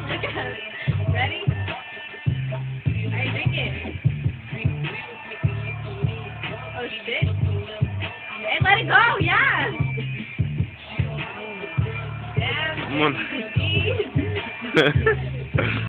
Look at it. Ready? Alright, drink it. Oh shit. Hey, let it go, yeah. Damn. Come on.